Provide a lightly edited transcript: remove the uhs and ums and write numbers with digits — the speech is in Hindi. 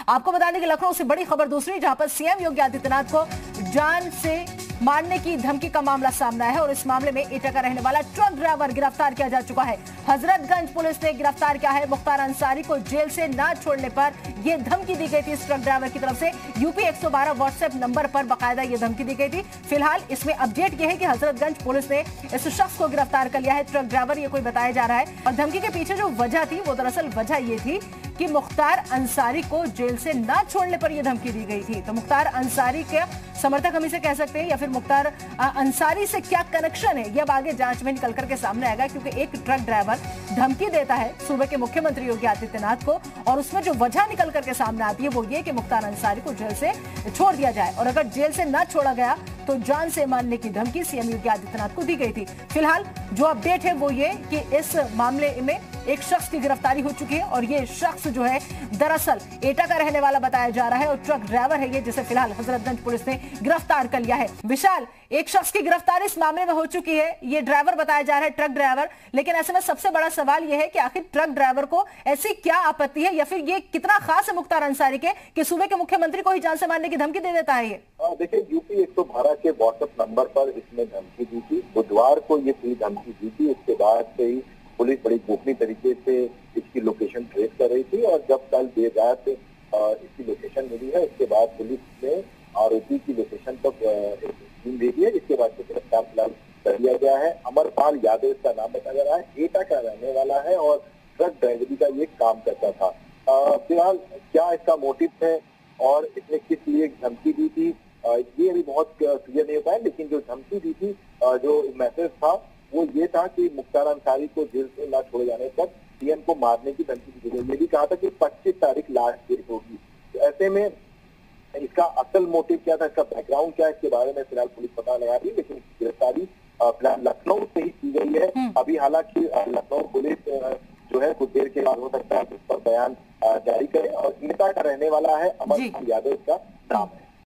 आपको बता दें कि लखनऊ से बड़ी खबर दूसरी, जहां पर सीएम योगी आदित्यनाथ को जान से मारने की धमकी का मामला सामने आया है और इस मामले में एटा का रहने वाला ट्रक ड्राइवर गिरफ्तार किया जा चुका है। हजरतगंज पुलिस ने गिरफ्तार किया है मुख्तार अंसारी को। जेल से ना छोड़ने पर यह धमकी दी गई थी इस ट्रक ड्राइवर की तरफ से। यूपी 112 व्हाट्सएप नंबर पर बाकायदा यह धमकी दी गई थी। फिलहाल इसमें अपडेट यह है कि हजरतगंज पुलिस ने इस शख्स को गिरफ्तार कर लिया है। ट्रक ड्राइवर ये कोई बताया जा रहा है और धमकी के पीछे जो वजह थी वो दरअसल वजह ये थी कि मुख्तार अंसारी को जेल से ना छोड़ने पर यह धमकी दी गई थी। तो मुख्तार अंसारी के समर्थक हम इसे कह सकते हैं या फिर मुख्तार अंसारी से क्या कनेक्शन है, यह अब आगे जांच में निकल करके सामने आएगा, क्योंकि एक ट्रक ड्राइवर धमकी देता है सूबे के मुख्यमंत्री योगी आदित्यनाथ को और उसमें जो वजह निकल करके सामने आती है वो ये कि मुख्तार अंसारी को जेल से छोड़ दिया जाए और अगर जेल से ना छोड़ा गया तो जान से मारने की धमकी सीएम योगी आदित्यनाथ को दी गई थी। फिलहाल जो अपडेट है वो ये कि इस मामले में एक शख्स की गिरफ्तारी हो चुकी है और ये शख्स जो है दरअसल एटा का रहने वाला बताया जा रहा है और ट्रक ड्राइवर है ये, जिसे फिलहाल हजरतगंज पुलिस ने गिरफ्तार कर लिया है। विशाल, एक शख्स की गिरफ्तारी इस मामले में हो चुकी है, ये ड्राइवर बताया जा रहा है, ट्रक ड्राइवर, लेकिन ऐसे में सबसे बड़ा सवाल यह है कि आखिर ट्रक ड्राइवर को ऐसी क्या आपत्ति है या फिर ये कितना खास है मुख्तार अंसारी के कि सूबे के मुख्यमंत्री को ही जान से मारने की धमकी दे देता है। ये देखिए, यूपी 112 के व्हाट्सएप नंबर पर इसने धमकी दी थी। बुधवार को ये पूरी धमकी दी थी। उसके बाद से ही पुलिस बड़ी गोपनीय तरीके से इसकी लोकेशन ट्रेस कर रही थी और जब कल देर रात इसकी लोकेशन मिली है उसके बाद पुलिस ने आरोपी की लोकेशन तक टीम भेजी है, जिसके बाद से गिरफ्तार फिलहाल कर लिया गया है। अमरपाल यादव इसका नाम बताया जा रहा है, एटा का रहने वाला है और ट्रक ड्राइवरी का ये काम करता था। फिलहाल क्या इसका मोटिव है और इसने किस लिए धमकी दी थी ये अभी बहुत क्लियर नहीं होता है, लेकिन जो धमकी दी थी, जो मैसेज था वो ये था कि मुख्तार अंसारी को जेल से न छोड़े जाने तक सीएम को मारने की धमकी दी गई। ये भी कहा था कि 25 तारीख लास्ट डेट होगी। तो ऐसे में इसका असल मोटिव क्या था, इसका बैकग्राउंड क्या है, इसके बारे में फिलहाल पुलिस पता लगा रही है, लेकिन गिरफ्तारी फिलहाल लखनऊ से ही की गई है। अभी हालांकि लखनऊ पुलिस जो है कुछ देर के बाद हो सकता है इस पर बयान जारी करे और एटा का रहने वाला है, अमरपाल यादव इसका नाम है।